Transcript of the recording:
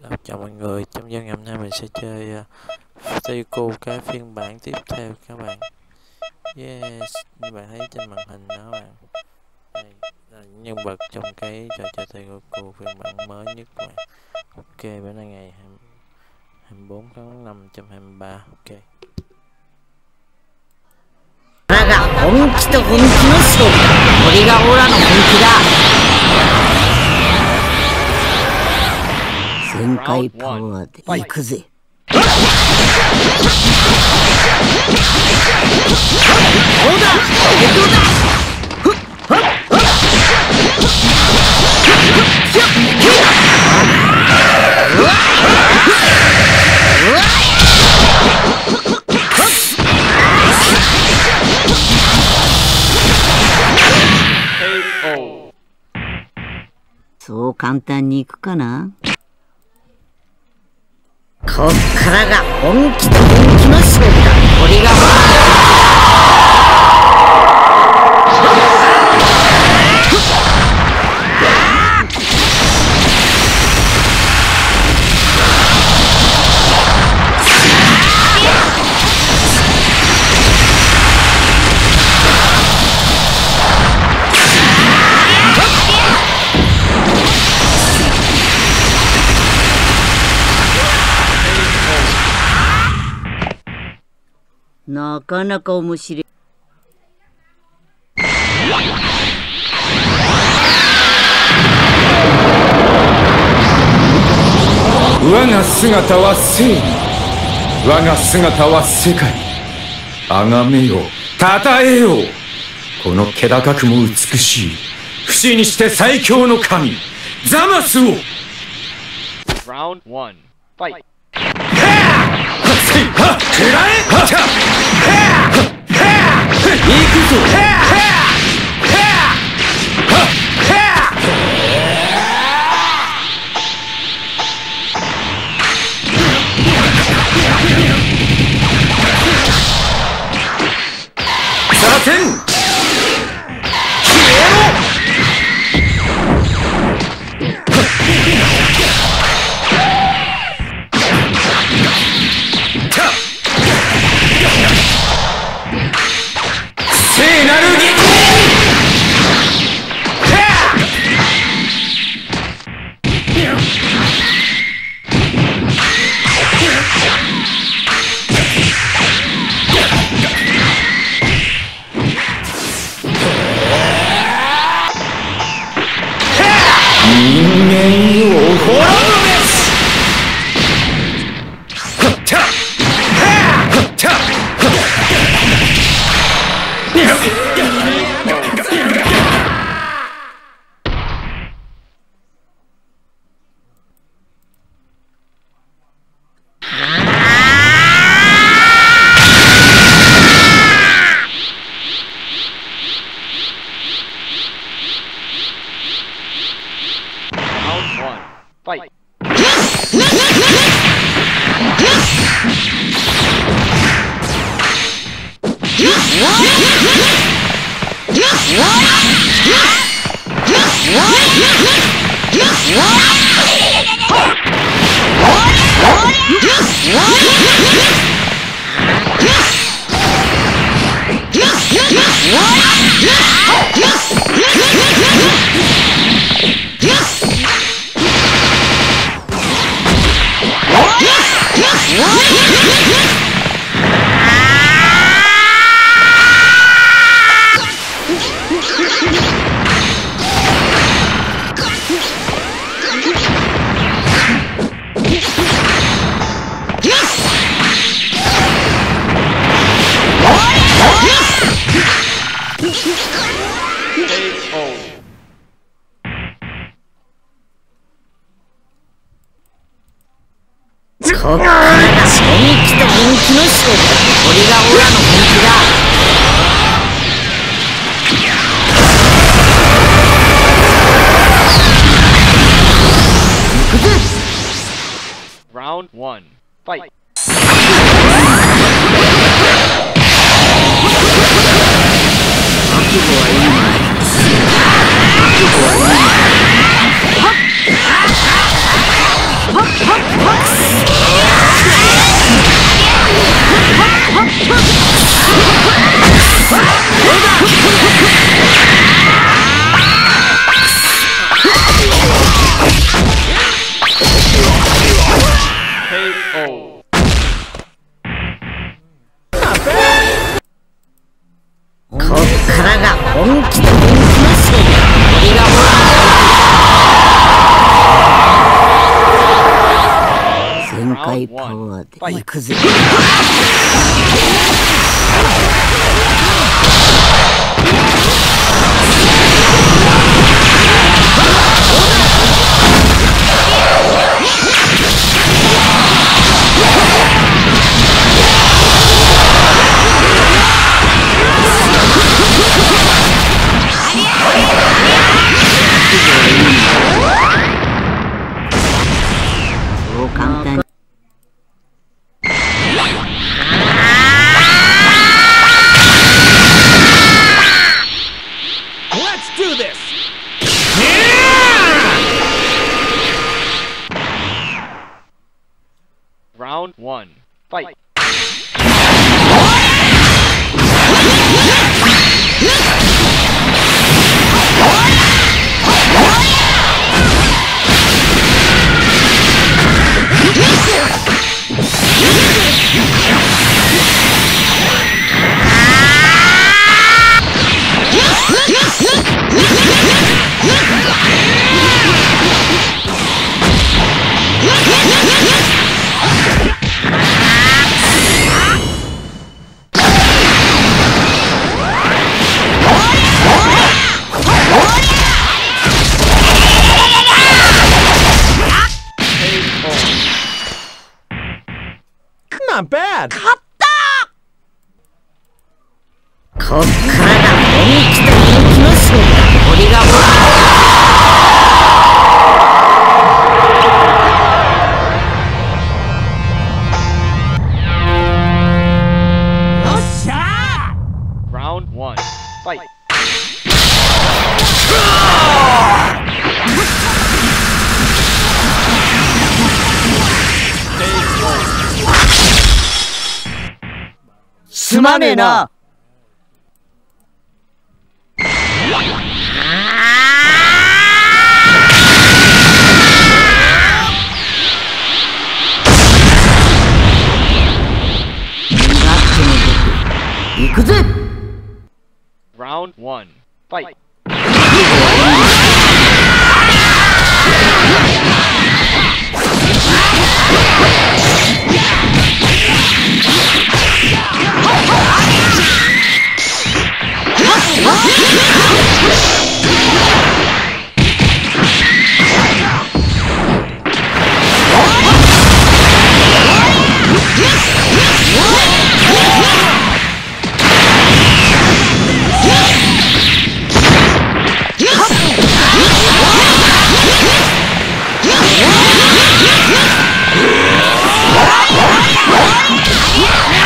Chào mọi người, trong video ngày hôm nay mình sẽ chơi T-Goku cái phiên bản tiếp theo các bạn. Yes, như bạn thấy trên màn hình đó các bạn. Đây là những nhân vật trong cái trò chơi T-Goku phiên bản mới nhất các bạn. Ok, bữa nay ngày 24 tháng 5 2023. Ok. だが本気と本気の勝負だ。これがオラの本気だ。全開パワーで行くぜ。どうだどうだ。そう簡単にいくかな。こっからが本気と本気の勝負だ。これがなかなか面白い。 我が姿は正義、我が姿は世界。崇めよ、称えよう。この気高くも美しい、不死にして最強の神、ザマスを。 Round 1 Fight。 くらえ！行くぞ！させん！聖なる義人間を滅ぶべし。 Fight.こっからが本気と本気の勝負だ。これがオラの本気だ。行くぜ。 Round 1 Fight. 覚悟はいいな。覚悟はいいな。はっはっハイパワーで行くぜ。そう簡単に。 Let's do this! Round 1. Fight! Not bad! こっからが本気と本気の勝負だ。俺がよっしゃー Round 1. Fight! すまねえな。行くぜ。 Round 1. Fight! や